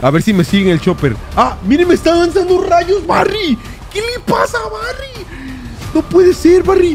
A ver si me siguen el chopper. ¡Ah! ¡Miren! ¡Me está lanzando rayos, Barry! ¿Qué le pasa a Barry? No puede ser, Barry.